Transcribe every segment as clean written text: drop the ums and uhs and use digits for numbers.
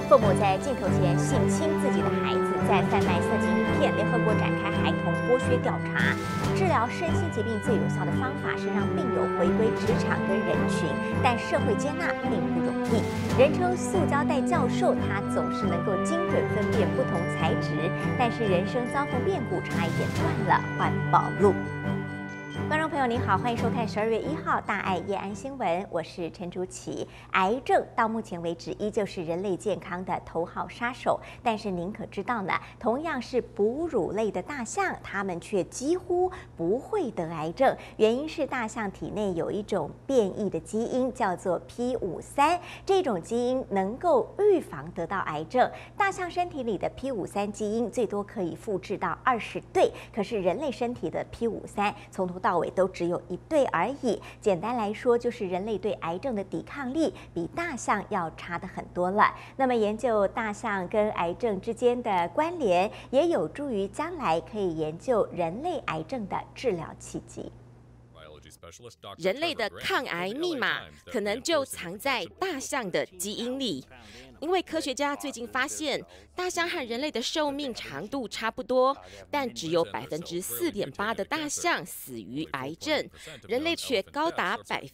父母在镜头前性侵自己的孩子，在贩卖色情影片，联合国展开孩童剥削调查。治疗身心疾病最有效的方法是让病友回归职场跟人群，但社会接纳并不容易。人称“塑胶袋教授”，他总是能够精准分辨不同材质，但是人生遭逢变故，差一点断了环保路。观众朋友您好，欢迎收看12月1号大爱夜安新闻，我是陈竹琪。癌症到目前为止依旧是人类健康的头号杀手，但是您可知道呢？同样是哺乳类的大象，它们却几乎不会得癌症，原因是大象体内有一种变异的基因，叫做 P53，这种基因能够预防得到癌症。大象身体里的 P53基因最多可以复制到20对，可是人类身体的 P53从头到尾都只有1对而已。简单来说，就是人类对癌症的抵抗力比大象要差得很多了。那么，研究大象跟癌症之间的关联，也有助于将来可以研究人类癌症的治疗契机。 人类的抗癌密码可能就藏在大象的基因里，因为科学家最近发现，大象和人类的寿命长度差不多，但只有4.8%的大象死于癌症，人类却高达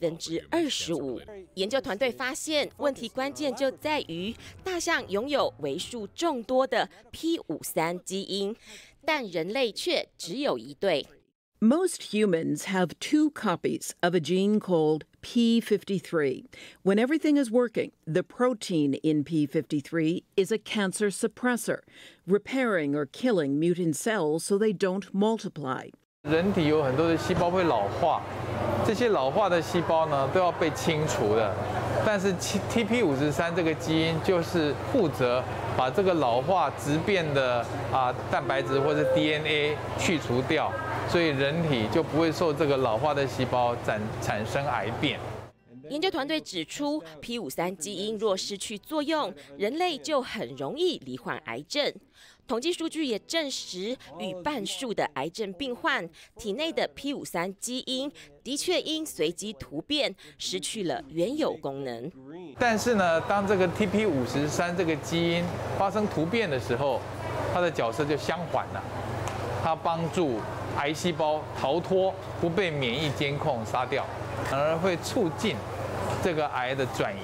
25%。研究团队发现，问题关键就在于大象拥有为数众多的 P53基因，但人类却只有1对。 Most humans have 2 copies of a gene called P53. When everything is working, the protein in P53 is a cancer suppressor, repairing or killing mutant cells so they don't multiply. 人体有很多的细胞会老化，这些老化的细胞呢都要被清除的。但是 TP53这个基因就是负责把这个老化质变的蛋白质或者 DNA 去除掉，所以人体就不会受这个老化的细胞产生癌变。 研究团队指出 ，P53基因若失去作用，人类就很容易罹患癌症。统计数据也证实，逾半数的癌症病患体内的 P53基因的确因随机突变失去了原有功能。 但是呢，当这个 TP53这个基因发生突变的时候，它的角色就相反了，它帮助癌细胞逃脱，不被免疫监控杀掉，反而会促进这个癌的转移。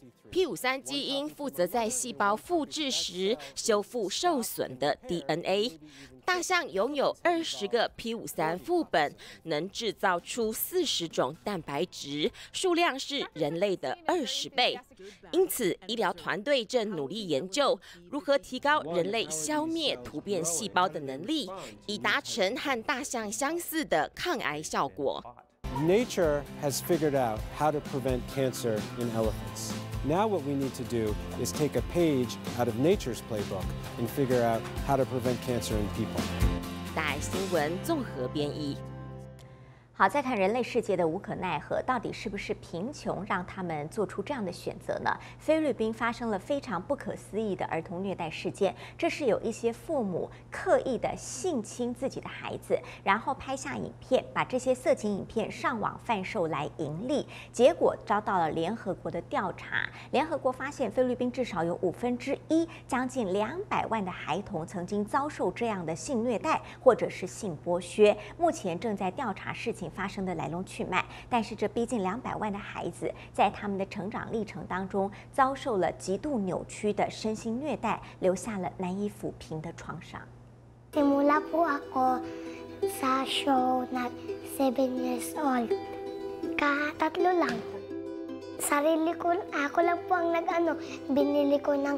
P53基因负责在细胞复制时修复受损的 DNA。大象拥有20个 P53副本，能制造出40种蛋白质，数量是人类的20倍。因此，医疗团队正努力研究如何提高人类消灭突变细胞的能力，以达成和大象相似的抗癌效果。 Nature has figured out how to prevent cancer in elephants. Now what we need to do is take a page out of nature's playbook and figure out how to prevent cancer in people. 大爱新闻综合编译。 好，再看人类世界的无可奈何，到底是不是贫穷让他们做出这样的选择呢？菲律宾发生了非常不可思议的儿童虐待事件，这是有一些父母刻意的性侵自己的孩子，然后拍下影片，把这些色情影片上网贩售来盈利，结果遭到了联合国的调查。联合国发现，菲律宾至少有1/5，将近200万的孩童曾经遭受这样的性虐待或者是性剥削，目前正在调查事情发生的来龙去脉，但是这逼近200万的孩子，在他们的成长历程当中，遭受了极度扭曲的身心虐待，留下了难以抚平的创伤。 Simula po ako sa show na 7 years old. Tatlo lang. Sarili ko, ako lang po ang binili ko ng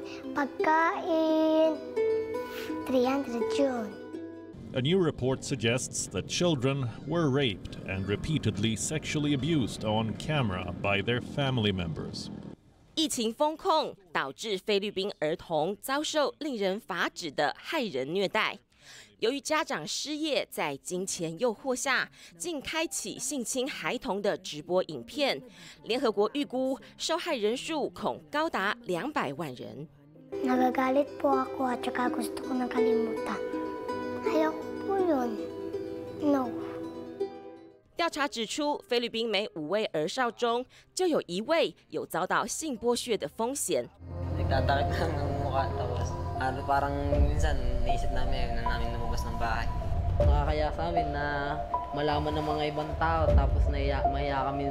pagkain. 300 yun. A new report suggests that children were raped and repeatedly sexually abused on camera by their family members. 疫情封控导致菲律宾儿童遭受令人发指的害人虐待。由于家长失业，在金钱诱惑下，竟开启性侵孩童的直播影片。联合国预估受害人数恐高达200万人。 Nagagalit po ako at saka gusto ko nang kalimutan. Ayoko po yun. No. 调查指出，菲律宾每5位儿少中就有1位有遭到性剥削的风险。 Itatarik lang ng mukha tapos parang minsan naisip namin na namin lumabas ng bahay. Nakakaya sa amin na malaman ng mga ibang tao tapos mahiya kami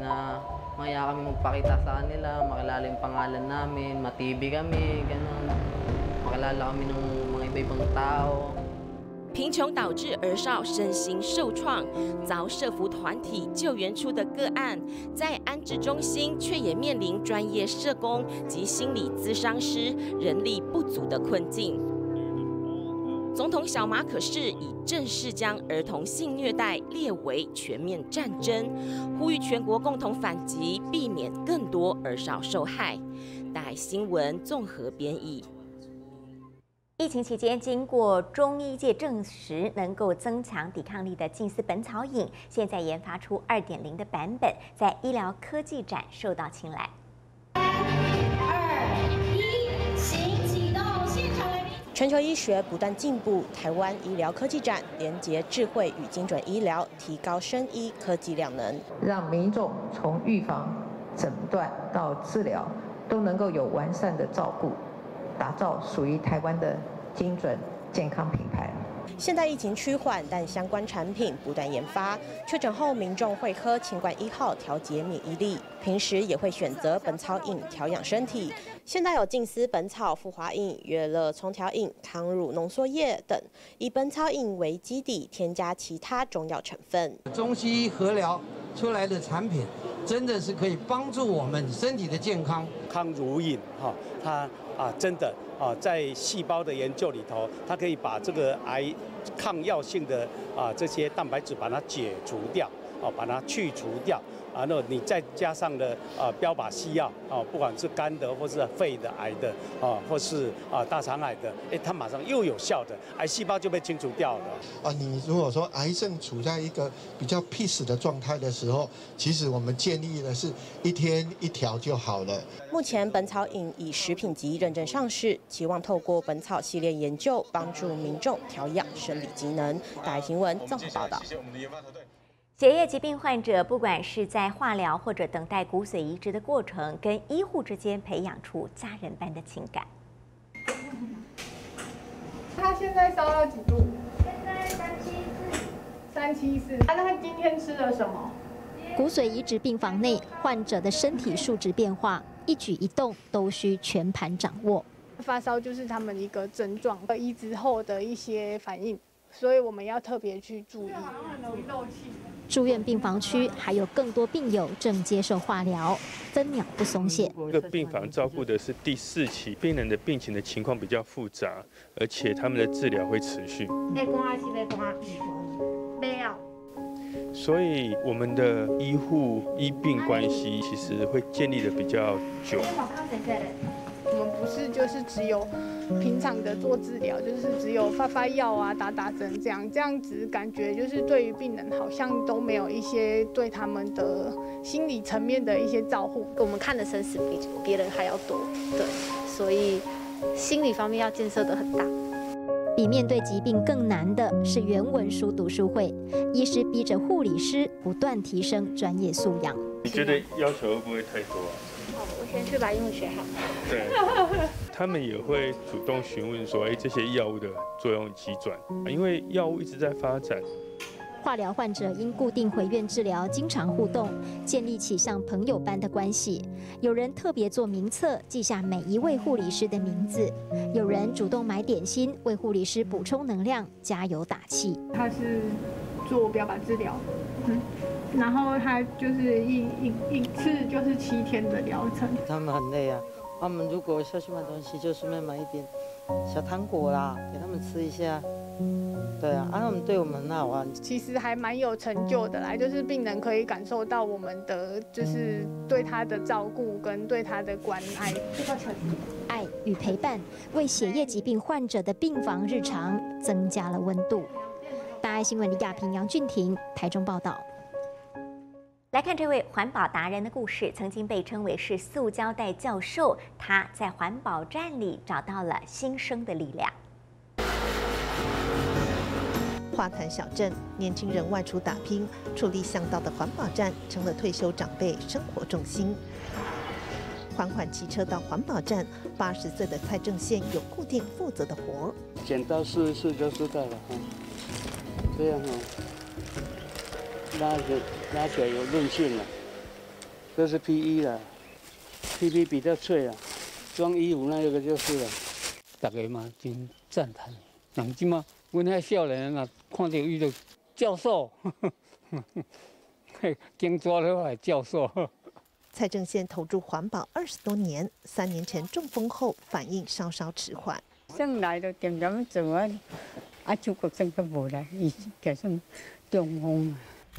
magpakita sa kanila, makilala yung pangalan namin, matibi kami, gano'n. Makilala kami ng mga iba-ibang tao。 贫穷导致儿少身心受创，遭社福团体救援出的个案，在安置中心却也面临专业社工及心理咨商师人力不足的困境。总统小马可是已正式将儿童性虐待列为全面战争，呼吁全国共同反击，避免更多儿少受害。大爱新闻综合编译。 疫情期间，经过中医界证实能够增强抵抗力的金丝本草饮，现在研发出2.0的版本，在医疗科技展受到青睐。3、2、1， 请启动现场来宾。全球医学不断进步，台湾医疗科技展连结智慧与精准医疗，提高生医科技量能， 让民众从预防、诊断到治疗都能够有完善的照顾。打造属于台湾的精准健康品牌。 现在疫情趋缓，但相关产品不断研发。确诊后，民众会喝清冠1号调节免疫力，平时也会选择本草饮调养身体。现在有净丝本草复华饮、悦乐冲调饮、康乳浓缩液等，以本草饮为基底，添加其他中药成分。 中西医合疗出来的产品，真的是可以帮助我们身体的健康。 康乳饮它真的在细胞的研究里头，它可以把这个癌抗药性的这些蛋白质把它解除掉，把它去除掉。然后你再加上了标靶西药不管是肝的或是肺的癌的或是大肠癌的，它马上又有效的癌细胞就被清除掉了。 你如果说癌症处在一个比较 peace 的状态的时候，其实我们建议的是1天1条就好了。 目前本草饮以食品级认证上市，期望透过本草系列研究，帮助民众调养生理机能。大爱新闻综合报道。 血液疾病患者，不管是在化疗或者等待骨髓移植的过程，跟医护之间培养出家人般的情感。 他现在烧到几度？现在374。那他今天吃了什么？ 骨髓移植病房内，患者的身体数值变化，一举一动都需全盘掌握。 发烧就是他们一个症状，移植后的一些反应，所以我们要特别去注意。 住院病房区还有更多病友正接受化疗，分秒不松懈。 这个病房照顾的是第4期，病人的病情的情况比较复杂，而且他们的治疗会持续。所以我们的医护医病关系其实会建立的比较久。 我们不是就是只有平常的做治疗，就是只有发药啊、打针这样子，感觉就是对于病人好像都没有一些对他们的心理层面的一些照护。 我们看的生死比别人还要多，对，所以心理方面要建设得很大。 比面对疾病更难的是原文书读书会，医师逼着护理师不断提升专业素养。 你觉得要求会不会太多啊？ 我先去把英文学好。 对，他们也会主动询问说，这些药物的作用机转，因为药物一直在发展。 化疗患者因固定回院治疗，经常互动，建立起像朋友般的关系。有人特别做名册，记下每一位护理师的名字；有人主动买点心，为护理师补充能量，加油打气。 他是做标靶治疗，然后他就是一次就是7天的疗程。 他们很累啊，他们如果下去买东西，就顺便买一点小糖果啦，给他们吃一下。对啊，他们对我们很好啊。 其实还蛮有成就的啦，就是病人可以感受到我们的就是对他的照顾跟对他的关爱。 爱与陪伴，为血液疾病患者的病房日常增加了温度。大爱新闻李亚平、杨俊廷台中报道。 来看这位环保达人的故事，曾经被称为是塑胶袋教授，他在环保站里找到了新生的力量。 花坛小镇，年轻人外出打拼，矗立巷道的环保站成了退休长辈生活重心。 缓缓骑车到环保站，80岁的蔡正宪有固定负责的活儿。 剪刀试一试就知道了哈，这样拉起来有韧性了。这是 PE 啦 ，PP 比较脆啦，装衣服那个就是了。大家嘛真赞叹，人即嘛，阮遐少年啊，看到伊就教授，经抓了来教授。 蔡正宪投入环保20多年，3年前中风后反应稍稍迟缓。 生来就点点做啊，出国生都无来，伊加上中风。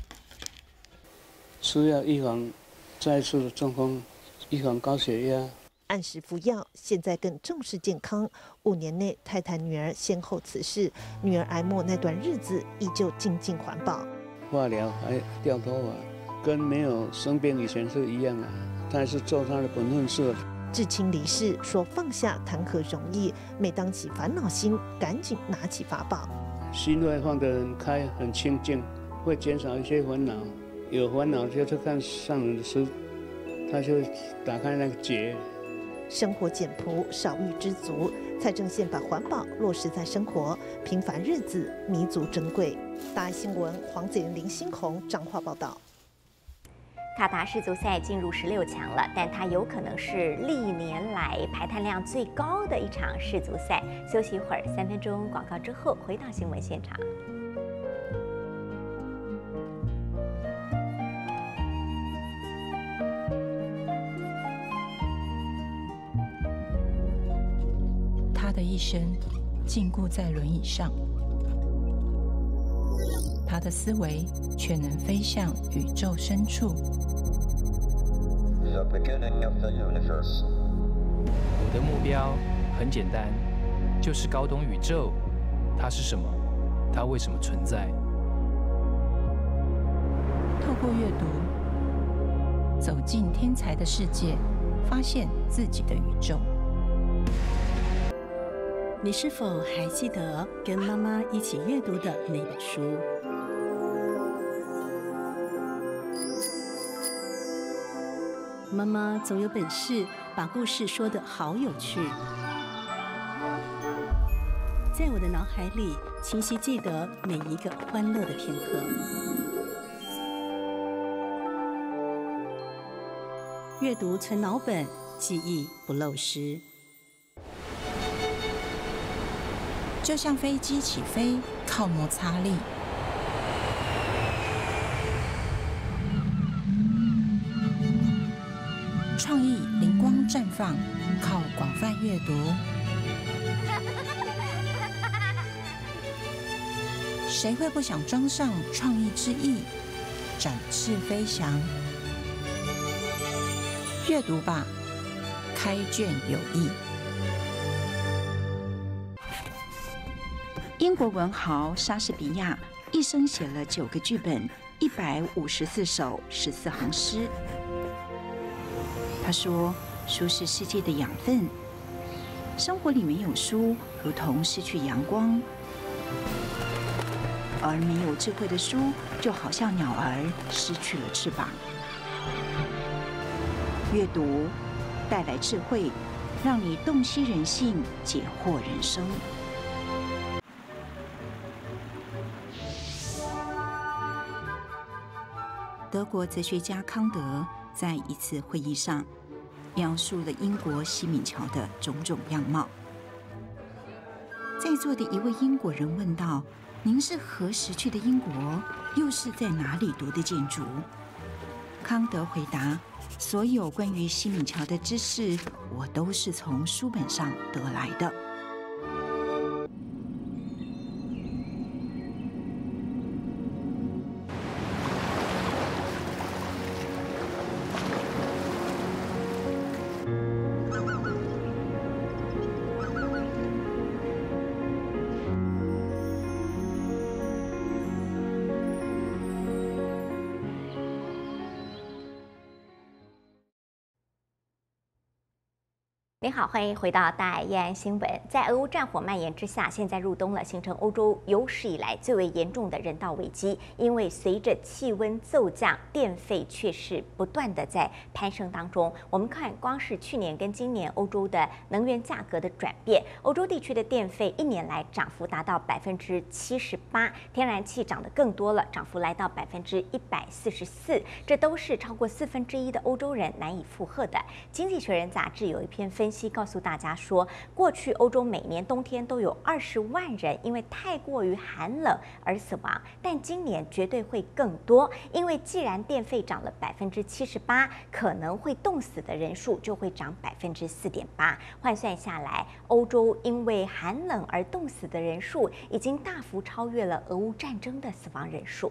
吃药预防再次的中风，预防高血压。 按时服药，现在更重视健康。5年内，太太、女儿先后辞世，女儿癌末那段日子依旧精进环保。 化疗还掉头发，跟没有生病以前是一样啊。他还是做他的本分事。 至亲离世，说放下谈何容易，每当起烦恼心，赶紧拿起法宝。 心会放得很开，很清净，会减少一些烦恼。有烦恼就去看上人的书，他就打开那个结。 生活简朴，少欲知足。蔡正宪把环保落实在生活，平凡日子弥足珍贵。大爱新闻黄子玲、林欣宏彰化报道。 卡达世足赛进入16强了，但它有可能是历年来排碳量最高的一场世足赛。休息一会儿，3分钟广告之后回到新闻现场。 他的一生禁锢在轮椅上，他的思维却能飞向宇宙深处。 我的目标很简单，就是搞懂宇宙，它是什么，它为什么存在。 透过阅读，走进天才的世界，发现自己的宇宙。 你是否还记得跟妈妈一起阅读的那本书？妈妈总有本事把故事说得好有趣，在我的脑海里清晰记得每一个欢乐的片刻。阅读存脑本，记忆不漏失。 就像飞机起飞靠摩擦力，创意灵光绽放靠广泛阅读。谁会不想装上创意之翼，展翅飞翔？阅读吧，开卷有益。 英国文豪莎士比亚一生写了9个剧本，154首14行诗。他说：“书是世界的养分，生活里没有书，如同失去阳光；而没有智慧的书，就好像鸟儿失去了翅膀。”阅读带来智慧，让你洞悉人性，解惑人生。德国哲学家康德在一次会议上描述了英国西敏桥的种种样貌。在座的一位英国人问道：“您是何时去的英国？又是在哪里读的建筑？”康德回答：“所有关于西敏桥的知识，我都是从书本上得来的。” 您好，欢迎回到大爱夜安新闻。在俄乌战火蔓延之下，现在入冬了，形成欧洲有史以来最为严重的人道危机。因为随着气温骤降，电费却是不断的在攀升当中。我们看，光是去年跟今年欧洲的能源价格的转变，欧洲地区的电费1年来涨幅达到78%，天然气涨得更多了，涨幅来到144%，这都是超过1/4的欧洲人难以负荷的。经济学人杂志有一篇分析告诉大家说，过去欧洲每年冬天都有20万人因为太过于寒冷而死亡，但今年绝对会更多，因为既然电费涨了78%，可能会冻死的人数就会涨4.8%。换算下来，欧洲因为寒冷而冻死的人数已经大幅超越了俄乌战争的死亡人数。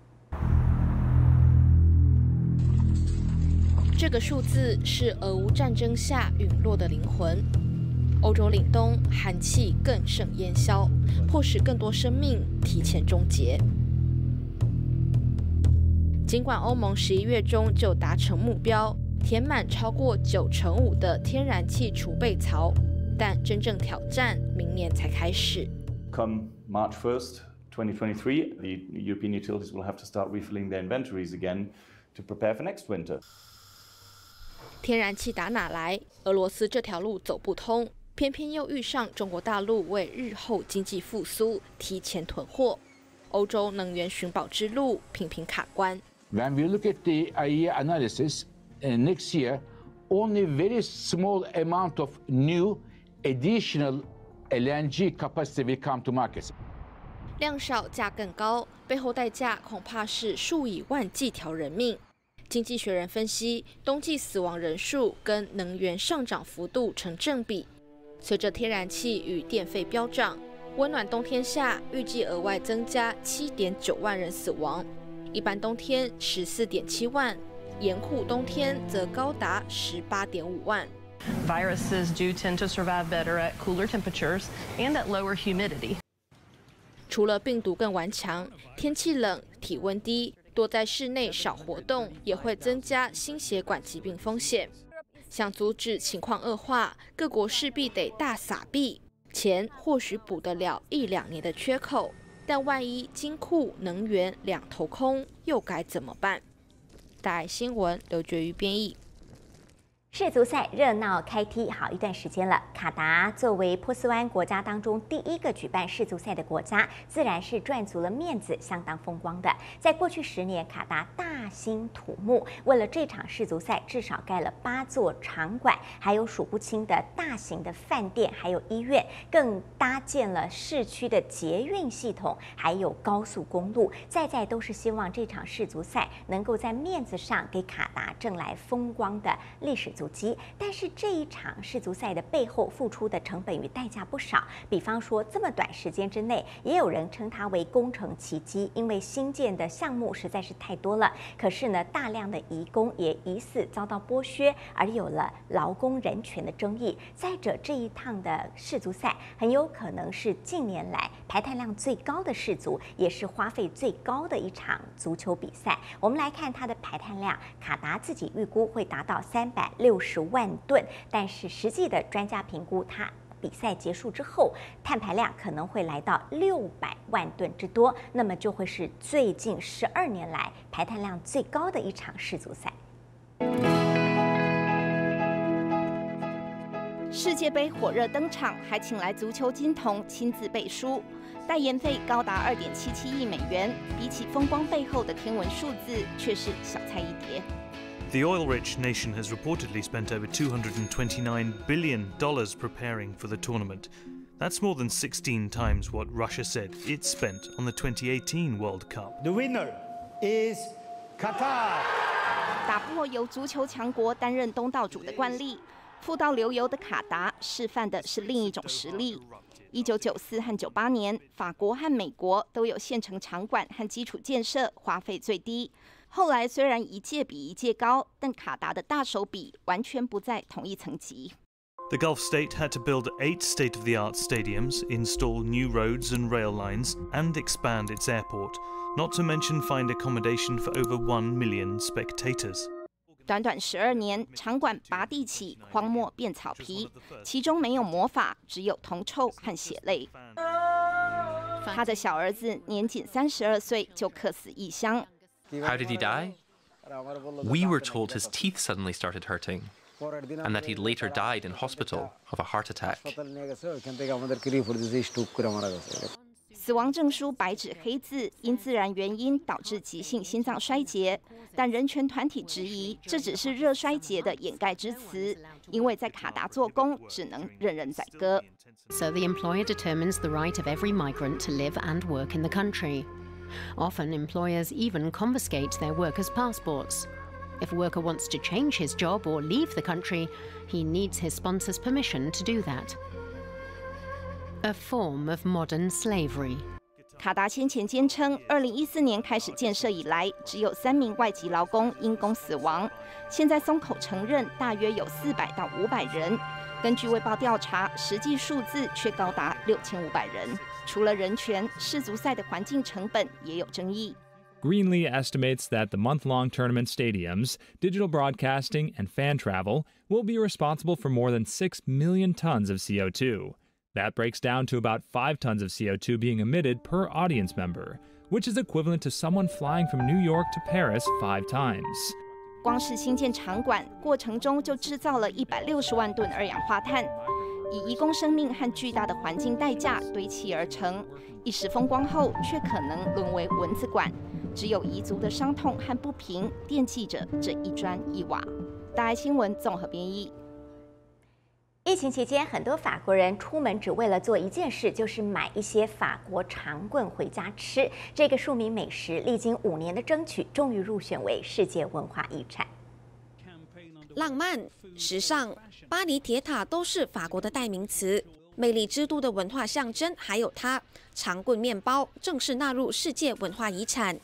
这个数字是俄乌战争下陨落的灵魂。欧洲凛冬，寒气更甚烟消，迫使更多生命提前终结。尽管欧盟11月中就达成目标，填满超过95%的天然气储备槽，但真正挑战明年才开始。 Come March 1st, 2023, the European utilities will have to start refilling their inventories again to prepare for next winter. 天然气打哪来？俄罗斯这条路走不通，偏偏又遇上中国大陆为日后经济复苏提前囤货，欧洲能源寻宝之路频频卡关。 When we look at the IEA analysis, next year, only very small amount of new additional LNG capacity will come to markets. 量少价更高，背后代价恐怕是数以万计条人命。经济学人分析，冬季死亡人数跟能源上涨幅度成正比。随着天然气与电费飙涨，温暖冬天下预计额外增加7.9万人死亡，一般冬天14.7万，严酷冬天则高达18.5万。 Viruses do tend to survive better at cooler temperatures and at lower humidity. 除了病毒更顽强，天气冷、体温低，多在室内少活动，也会增加心血管疾病风险。想阻止情况恶化，各国势必得大撒币，钱或许补得了1-2年的缺口，但万一金库、能源两头空，又该怎么办？大爱新闻刘觉瑜编译。 世足赛热闹开踢好一段时间了，卡达作为波斯湾国家当中第一个举办世足赛的国家，自然是赚足了面子，相当风光的。在过去10年，卡达大兴土木，为了这场世足赛，至少盖了8座场馆，还有数不清的大型的饭店，还有医院，更搭建了市区的捷运系统，还有高速公路，在都是希望这场世足赛能够在面子上给卡达挣来风光的历史足迹。但是这一场世足赛的背后付出的成本与代价不少，比方说这么短时间之内，也有人称它为工程奇迹，因为新建的项目实在是太多了。可是呢，大量的移工也疑似遭到剥削，而有了劳工人权的争议。再者，这一趟的世足赛很有可能是近年来排碳量最高的世足，也是花费最高的一场足球比赛。我们来看它的排碳量，卡达自己预估会达到360万吨，但是实际的专家评估，它比赛结束之后，碳排量可能会来到600万吨之多，那么就会是最近12年来排碳量最高的一场世足赛。 世界杯火热登场，还请来足球金童亲自背书，代言费高达2.77亿美元，比起风光背后的天文数字，却是小菜一碟。 The oil-rich nation has reportedly spent over $229 billion preparing for the tournament. That's more than 16 times what Russia said it spent on the 2018 World Cup. The winner is Qatar. 打破由足球强国担任东道主的惯例，富到流油的卡达示范的是另一种实力。1994和98年，法国和美国都有现成场馆和基础建设花费最低。后来虽然一届比一届高，但卡达的大手笔完全不在同一层级。 The Gulf state had to build 8 state-of-the-art stadiums, install new roads and rail lines, and expand its airport, not to mention find accommodation for over 1 million spectators. 短短12年，场馆拔地起，荒漠变草皮，其中没有魔法，只有铜臭和血泪。他的小儿子年仅32岁就客死异乡。 How did he die? We were told his teeth suddenly started hurting, and that he later died in hospital of a heart attack. 死亡证书白纸黑字，因自然原因导致急性心脏衰竭，但人权团体质疑这只是热衰竭的掩盖之词，因为在卡达做工只能任人宰割。 So the employer determines the right of every migrant to live and work in the country. Often, employers even confiscate their workers' passports. If a worker wants to change his job or leave the country, he needs his sponsor's permission to do that. A form of modern slavery. 卡达先前坚称，2014年开始建设以来，只有3名外籍劳工因公死亡。现在松口承认，大约有400到500人。根据卫报调查，实际数字却高达6500人。除了人权，世足赛的环境成本也有争议。 Greenlee estimates that the month-long tournament stadiums, digital broadcasting, and fan travel will be responsible for more than 6 million tons of CO2. That breaks down to about 5 tons of CO2 being emitted per audience member, which is equivalent to someone flying from New York to Paris 5 times. 光是新建场馆过程中就制造了160万吨二氧化碳，以移工生命和巨大的环境代价堆砌而成。一时风光后，却可能沦为蚊子馆。只有彝族的伤痛和不平惦记着这一砖一瓦。大爱新闻综合编译。 疫情期间，很多法国人出门只为了做一件事，就是买一些法国长棍回家吃。这个庶民美食历经5年的争取，终于入选为世界文化遗产。 浪漫、时尚，巴黎铁塔都是法国的代名词，魅力之都的文化象征。还有它，长棍面包正式纳入世界文化遗产。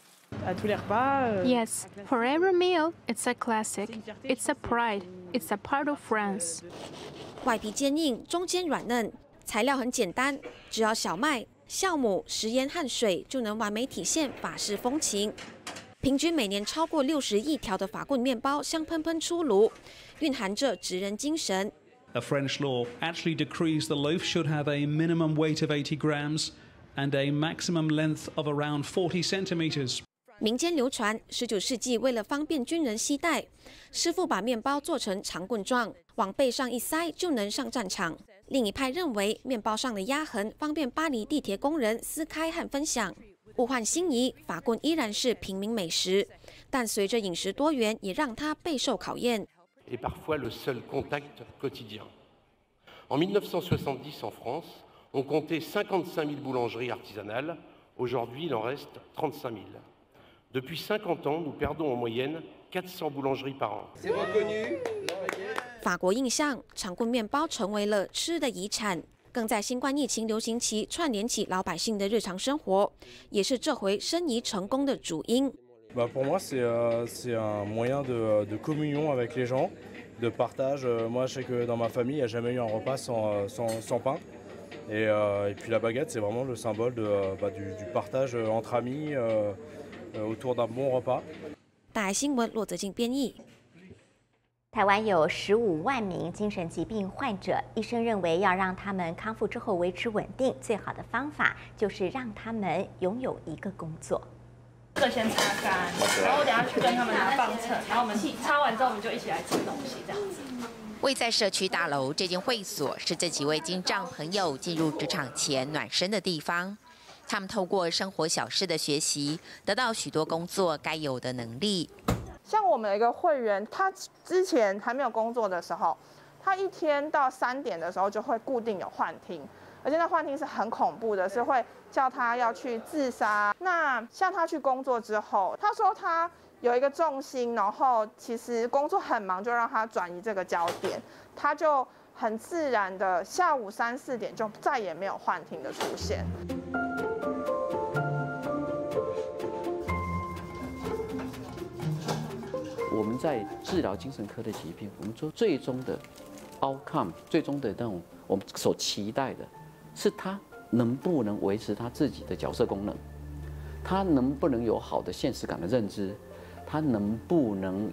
Yes, for every meal, it's a classic. It's a pride. It's a part of France. 外皮坚硬，中间软嫩，材料很简单，只要小麦、酵母、食盐和水就能完美体现法式风情。平均每年超过60亿条的法棍面包香喷喷出炉，蕴含着职人精神。 A French law actually decrees the loaf should have a minimum weight of 80 grams and a maximum length of around 40 centimeters. 民间流传，19世纪为了方便军人携带，师傅把面包做成长棍状，往背上一塞就能上战场。另一派认为，面包上的压痕方便巴黎地铁工人撕开和分享。物换星移，法棍依然是平民美食，但随着饮食多元，也让它备受考验。 Et parfois le seul contact quotidien. En 1970, en France, on comptait 55 000 boulangeries artisanales. Aujourd'hui, il en reste 35 000. Depuis 50 ans, nous perdons en moyenne 400 boulangeries par an. 法国印象，长棍面包成为了吃的遗产，更在新冠疫情流行期串联起老百姓的日常生活，也是这回申遗成功的主因。 Pour moi, c'est un moyen de communion avec les gens, de partage. Moi, je sais que dans ma famille, il n'y a jamais eu un repas sans pain. Et puis la baguette, c'est vraiment le symbole du partage entre amis autour d'un bon repas. 大爱新闻罗泽静编译。 台湾有15万名精神疾病患者，医生认为要让他们康复之后维持稳定，最好的方法就是让他们拥有一个工作。 这个先擦干，然后我等下去跟他们拿磅秤，然后我们擦完之后我们就一起来吃东西，这样子。 位在社区大楼这间会所，是这几位精障朋友进入职场前暖身的地方。他们透过生活小事的学习，得到许多工作该有的能力。 像我们有一个会员，他之前还没有工作的时候，他1天到3点的时候就会固定有幻听，而且那幻听是很恐怖的，是会叫他要去自杀。那像他去工作之后，他说他有一个重心，然后其实工作很忙，就让他转移这个焦点，他就很自然的下午3、4点就再也没有幻听的出现。 我们在治疗精神科的疾病，我们说最终的 outcome， 最终的那种我们所期待的，是他能不能维持他自己的角色功能，他能不能有好的现实感的认知，他能不能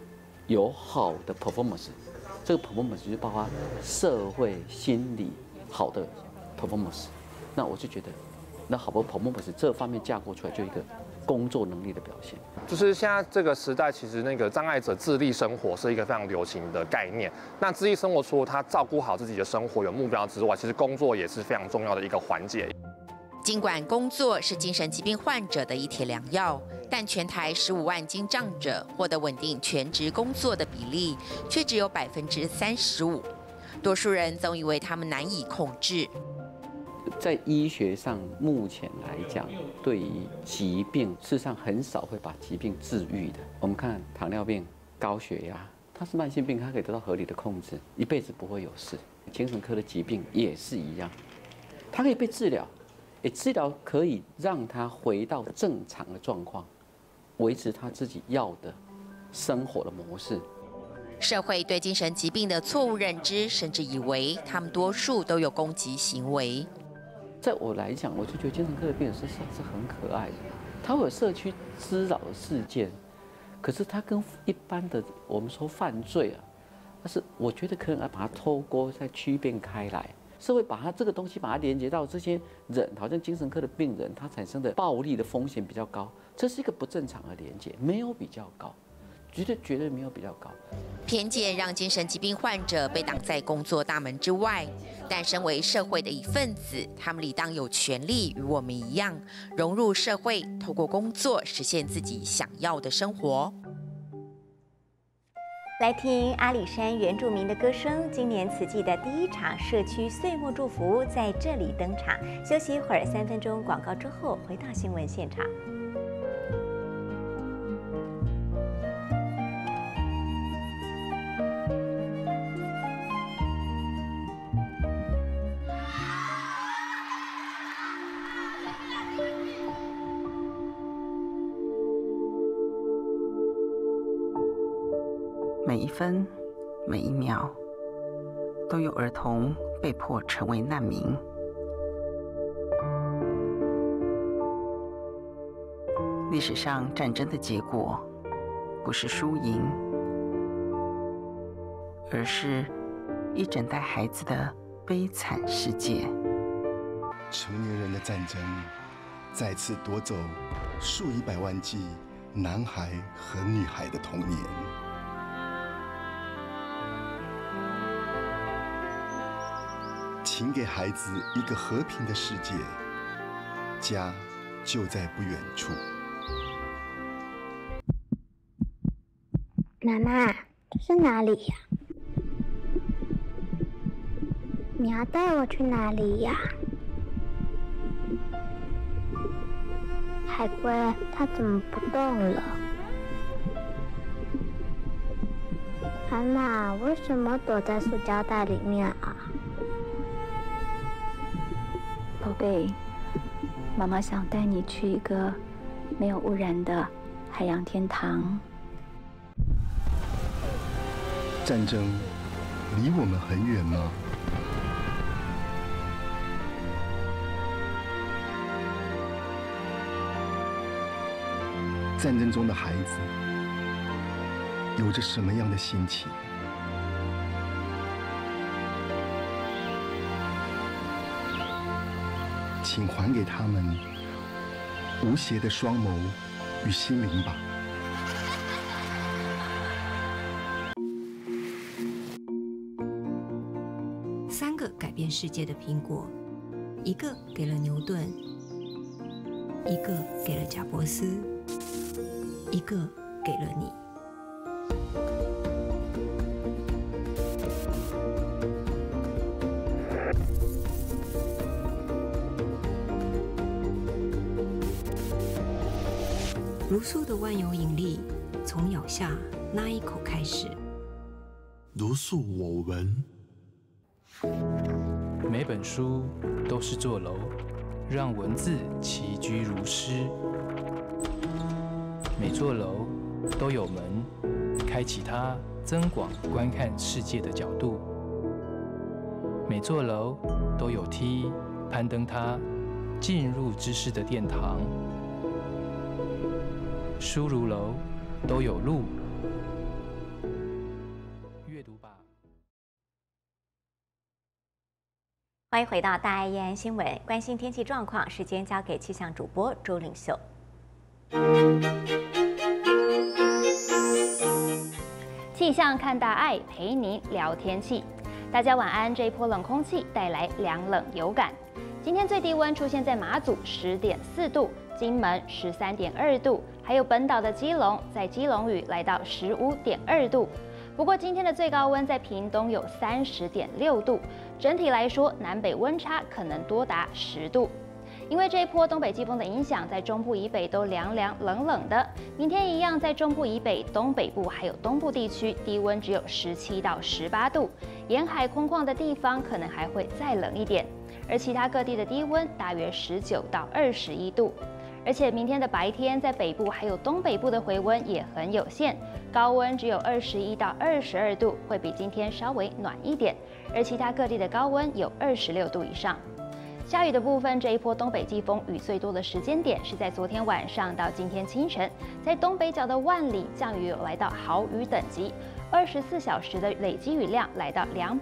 有好的 performance， 这个 performance 就包括社会心理好的 performance。那我就觉得，那好的 performance 这方面架构出来就一个工作能力的表现。 就是现在这个时代，其实那个障碍者自立生活是一个非常流行的概念。那自立生活除了他照顾好自己的生活有目标之外，其实工作也是非常重要的一个环节。 尽管工作是精神疾病患者的一帖良药，但全台15万精障者获得稳定全职工作的比例却只有35%，多数人总以为他们难以控制。 在医学上，目前来讲，对于疾病，事实上很少会把疾病治愈的。我们看糖尿病、高血压，它是慢性病，它可以得到合理的控制，一辈子不会有事。精神科的疾病也是一样，它可以被治疗，治疗可以让他回到正常的状况，维持他自己要的生活的模式。 社会对精神疾病的错误认知，甚至以为他们多数都有攻击行为。 在我来讲，我就觉得精神科的病人是很可爱的，他会有社区滋扰的事件，可是他跟一般的我们说犯罪啊，但是我觉得可能要把它透过再区辨开来，社会把它这个东西把它连接到这些人，好像精神科的病人他产生的暴力的风险比较高，这是一个不正常的连接，没有比较高。绝对没有比较高。 偏见让精神疾病患者被挡在工作大门之外，但身为社会的一份子，他们理当有权利与我们一样融入社会，透过工作实现自己想要的生活。 来听阿里山原住民的歌声。今年此季的第一场社区岁末祝福在这里登场。休息一会儿，3分钟广告之后回到新闻现场。 每一分，每一秒，都有儿童被迫成为难民。历史上战争的结果，不是输赢，而是一整代孩子的悲惨世界。 成年人的战争，再次夺走数以百万计男孩和女孩的童年。请给孩子一个和平的世界，家就在不远处。 妈妈，这是哪里呀？你要带我去哪里呀？海龟，它怎么不动了？妈妈，为什么躲在塑胶袋里面啊？ 宝贝，妈妈想带你去一个没有污染的海洋天堂。 战争离我们很远吗？战争中的孩子有着什么样的心情？请还给他们无邪的双眸与心灵吧。 3个改变世界的苹果，一个给了牛顿，一个给了贾伯斯，一个给了你。茹素的万有引力，从咬下那一口开始。 茹素我闻。 每本书都是座楼，让文字齐居如诗。每座楼都有门，开启它增广观看世界的角度。每座楼都有梯，攀登它，进入知识的殿堂。书如楼都有路， 欢迎回到大爱延安新闻，关心天气状况，时间交给气象主播周令秀。 气象看大爱，陪您聊天气。大家晚安。这一波冷空气带来凉冷有感。今天最低温出现在马祖10.4度，金门13.2度，还有本岛的基隆，在基隆屿来到15.2度。不过今天的最高温在屏东有30.6度，整体来说南北温差可能多达10度。因为这一波东北季风的影响，在中部以北都凉凉冷冷的。明天一样，在中部以北、东北部还有东部地区，低温只有17到18度，沿海空旷的地方可能还会再冷一点。而其他各地的低温大约19到21度。而且明天的白天，在北部还有东北部的回温也很有限，高温只有21到22度，会比今天稍微暖一点。而其他各地的高温有26度以上。下雨的部分，这一波东北季风雨最多的时间点是在昨天晚上到今天清晨，在东北角的万里降雨有来到豪雨等级，24小时的累积雨量来到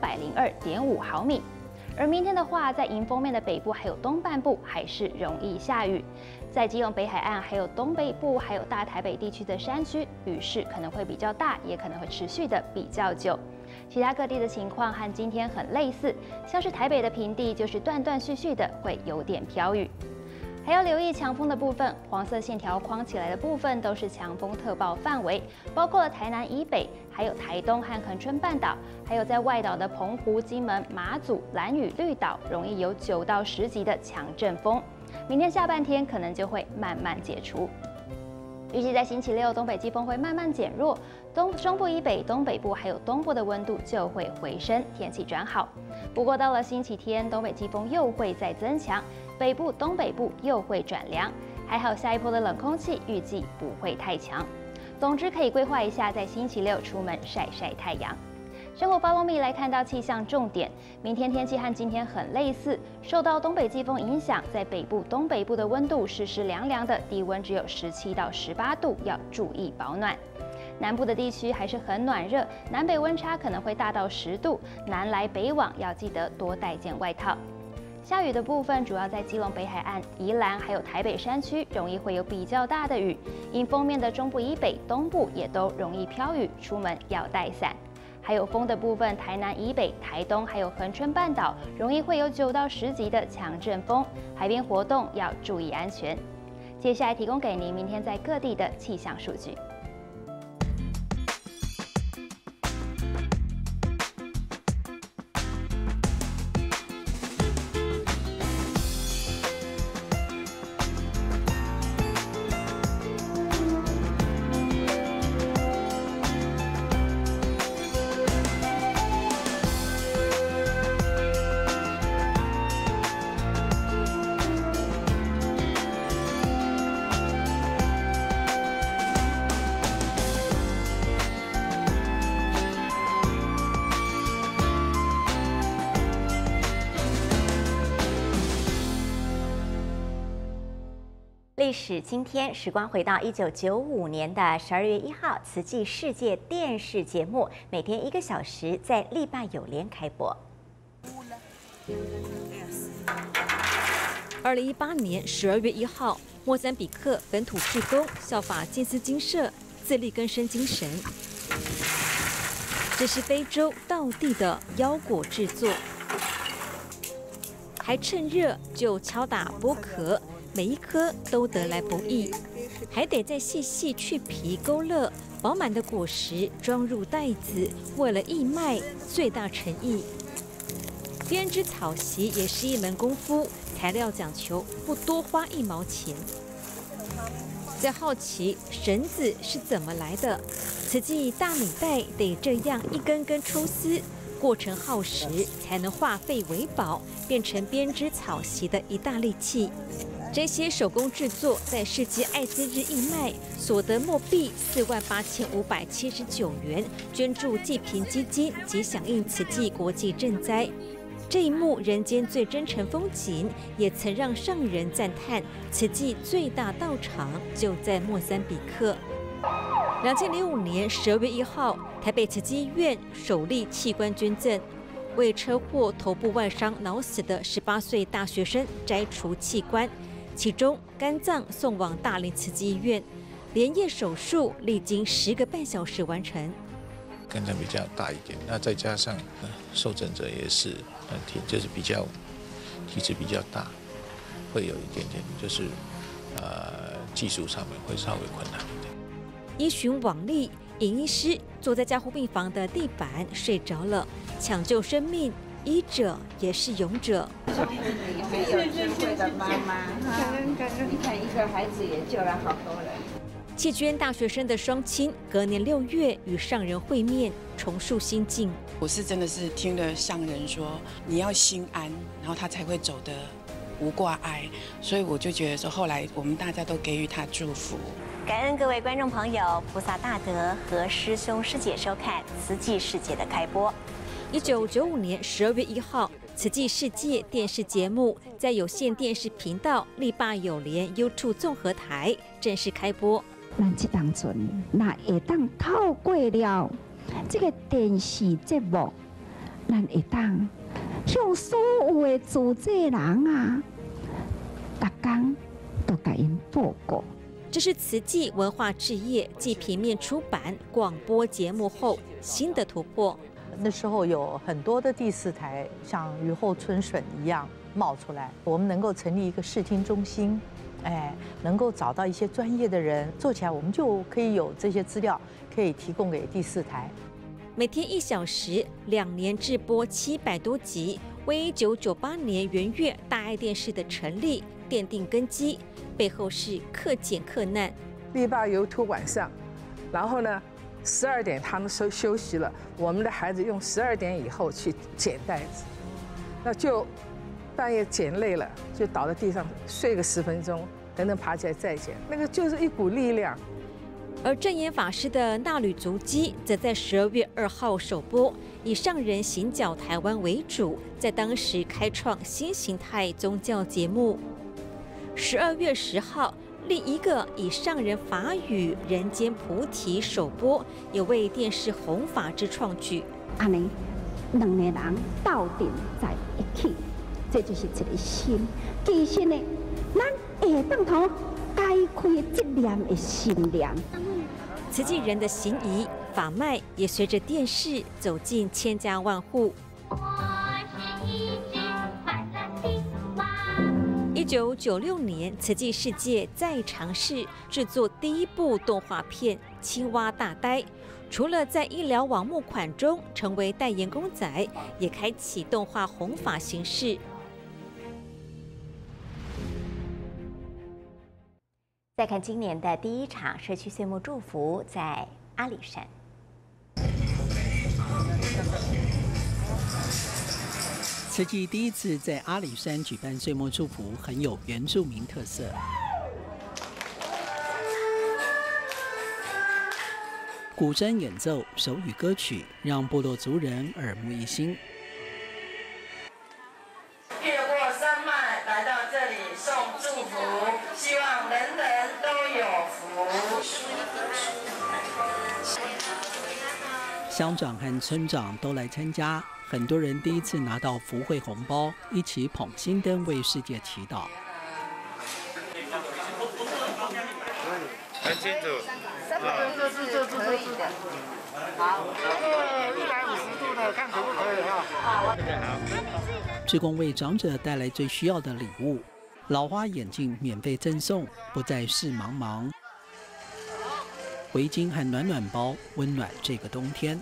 202.5毫米。而明天的话，在迎风面的北部还有东半部还是容易下雨，在基隆北海岸、还有东北部、还有大台北地区的山区，雨势可能会比较大，也可能会持续的比较久。其他各地的情况和今天很类似，像是台北的平地就是断断续续的会有点飘雨。还要留意强风的部分，黄色线条框起来的部分都是强风特报范围，包括了台南以北，还有台东和恒春半岛，还有在外岛的澎湖、金门、马祖、兰屿、绿岛，容易有9到10级的强阵风。明天下半天可能就会慢慢解除。预计在星期六，东北季风会慢慢减弱，中部以北、东北部还有东部的温度就会回升，天气转好。不过到了星期天，东北季风又会再增强，北部、东北部又会转凉。还好下一波的冷空气预计不会太强。总之可以规划一下，在星期六出门晒晒太阳。生活 Follow Me 来看到气象重点，明天天气和今天很类似，受到东北季风影响，在北部、东北部的温度湿湿凉凉的，低温只有17到18度，要注意保暖。南部的地区还是很暖热，南北温差可能会大到10度，南来北往要记得多带件外套。下雨的部分主要在基隆北海岸、宜兰还有台北山区，容易会有比较大的雨。迎风面的中部以北、东部也都容易飘雨，出门要带伞。还有风的部分，台南以北、台东还有恒春半岛，容易会有9到10级的强阵风，海边活动要注意安全。接下来提供给您明天在各地的气象数据。 历史今天，时光回到1995年的12月1号，慈济世界电视节目每天1个小时，在力霸友联开播。 2018年12月1号，莫桑比克本土志工效法金丝精舍，自力更生精神。这是非洲道地的腰果制作，还趁热就敲打剥壳。每一颗都得来不易，还得再细细去皮勾勒，饱满的果实装入袋子，为了义卖最大诚意。编织草席也是一门功夫，材料讲求不多花1毛钱。在好奇绳子是怎么来的，慈济大米袋得这样一根根抽丝，过程耗时，才能化废为宝，变成编织草席的一大利器。这些手工制作在世界艾滋日义卖，所得墨币48579元，捐助济贫基金及响应慈济国际赈灾。这一幕人间最真诚风景，也曾让上人赞叹慈济最大道场就在莫桑比克。2005年12月1号，台北慈济医院首例器官捐赠。 为车祸头部外伤脑死的18岁大学生摘除器官，其中肝脏送往大林慈济医院，连夜手术，历经10个半小时完成。 肝脏比较大一点，那再加上受诊者也是就是比较体质比较大，会有一点点就是技术上面会稍微困难一点。 依循往例，尹医师坐在加护病房的地板睡着了，抢救生命，医者也是勇者。 很有智慧的妈妈，感恩！你看一个孩子也救了好多人。 弃捐大学生的双亲，隔年6月与上人会面，重塑心境。 我是真的是听了上人说，你要心安，然后他才会走得无挂碍，所以我就觉得说，后来我们大家都给予他祝福。 感恩各位观众朋友，菩萨大德和师兄师姐收看《慈济世界》的开播。 1995年12月1号，《慈济世界》电视节目在有线电视频道力霸友联 YouTube 综合台正式开播。 咱这当阵，那会当透过了这个电视节目，咱会当向所有的主责人啊，逐天都甲因报告。 这是慈济文化置业继平面出版、广播节目后新的突破。 那时候有很多的第4台像雨后春笋一样冒出来，我们能够成立一个视听中心，能够找到一些专业的人做起来，我们就可以有这些资料可以提供给第4台。 每天1小时，2年制播700多集，为1998年元月大爱电视的成立奠定根基。背后是克俭克难。 力霸YouTube晚上，然后呢，12点他们休息了，我们的孩子用12点以后去捡袋子，那就半夜捡累了，就倒在地上睡个10分钟，等等爬起来再捡，那个就是一股力量。 而正言法师的纳履足迹，则在12月2号首播，以上人行脚台湾为主，在当时开创新形态宗教节目。12月10号，另一个以上人法语《人间菩提》首播，也为电视弘法之创举。 安尼，2个人斗阵在一起，这就是一个心。其实呢，咱会当头解开这念的心念。 慈济人的行仪法脉，也随着电视走进千家万户。1996年，慈济世界再尝试制作第一部动画片《青蛙大呆》，除了在医疗网募款中成为代言公仔，也开启动画弘法形式。 再看今年的第1场社区岁末祝福，在阿里山。 慈济第一次在阿里山举办岁末祝福，很有原住民特色。古筝演奏、手语歌曲，让部落族人耳目一新。 越过山脉来到这里送祝福，希望人人都有福。 乡长和村长都来参加。很多人第一次拿到福慧红包，一起捧心灯为世界祈祷。 很清楚，360度是可以的。好，这个150度的看可不可以啊？好。 志工为长者带来最需要的礼物，老花眼镜免费赠送，不再是茫茫。围巾和暖暖包温暖这个冬天。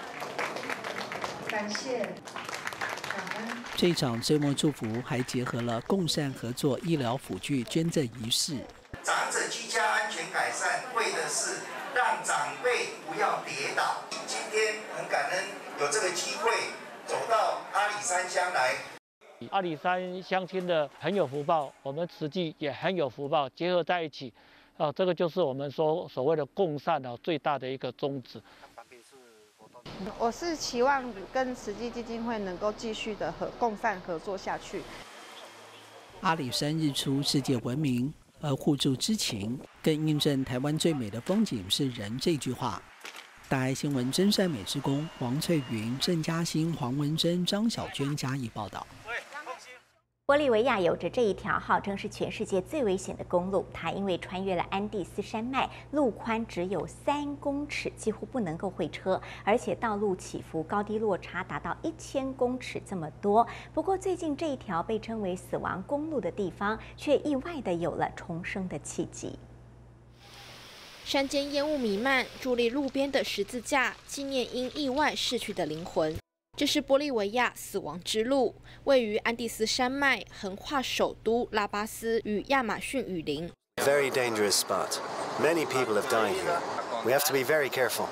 感谢。 这场岁末祝福还结合了共善合作医疗辅具捐赠仪式。 长者居家安全改善，为的是让长辈不要跌倒。今天很感恩有这个机会走到阿里山乡来。 阿里山乡亲的很有福报，我们慈济也很有福报，结合在一起，这个就是我们所谓的共善最大的一个宗旨。 我是期望跟慈济基金会能够继续的共善合作下去。 阿里山日出世界闻名，而互助之情更印证台湾最美的风景是人这句话。 大爱新闻真善美职工王翠云、郑嘉欣、黄文珍、张小娟加以报道。 玻利维亚有着这一条号称是全世界最危险的公路，它因为穿越了安第斯山脉，路宽只有3公尺，几乎不能够会车，而且道路起伏高低落差达到1000公尺这么多。不过最近这一条被称为死亡公路的地方，却意外的有了重生的契机。 山间烟雾弥漫，伫立路边的十字架纪念因意外逝去的灵魂。这是玻利维亚死亡之路，位于安第斯山脉，横跨首都拉巴斯与亚马逊雨林。 Very dangerous spot. Many people have died here. We have to be very careful.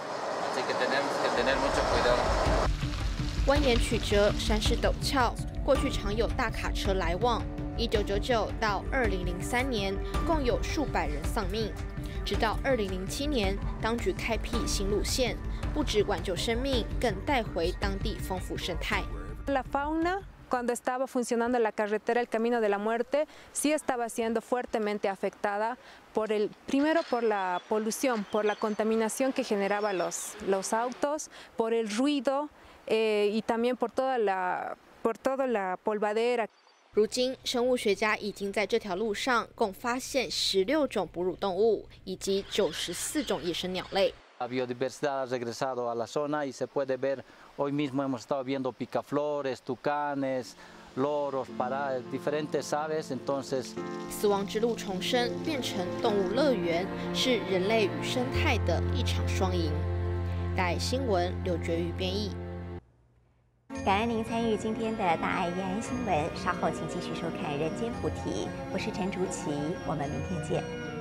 蜿蜒曲折，山势陡峭，过去常有大卡车来往。1999到2003年，共有数百人丧命。直到2007年，当局开辟新路线，不止挽救生命，更带回当地丰富生态。 La fauna cuando estaba funcionando la carretera El Camino de la Muerte sí estaba siendo fuertemente afectada primero por la polución, por la contaminación que generaba los autos, por el ruido y también por toda la polvadera。 如今，生物学家已经在这条路上共发现16种哺乳动物以及94种野生鸟类。 La biodiversidad ha regresado a la zona y se puede ver, hoy mismo hemos estado viendo picaflores, tucanes, loros, diferentes aves, entonces. 死亡之路重生变成动物乐园，是人类与生态的一场双赢。大爱新闻刘觉瑜编译。 感恩您参与今天的大爱延安新闻，稍后请继续收看《人间菩提》，我是陈竹琪，我们明天见。